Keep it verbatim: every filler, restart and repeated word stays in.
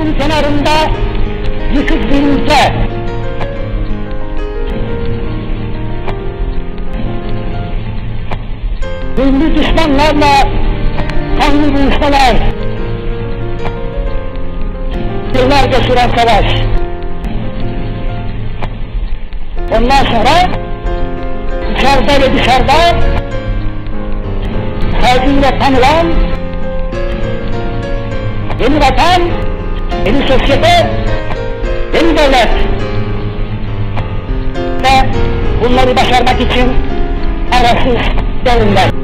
denizin kenarında yıkık bir ülke. Ünlü düşmanlarla kanlı buluşmalar, yıllarca süren savaş. Ondan sonra içeride ve dışarıda saygıyla tanılan yeni vatan, yeni sosyete, yeni devlet. Ve bunları başarmak için arasız devrimler.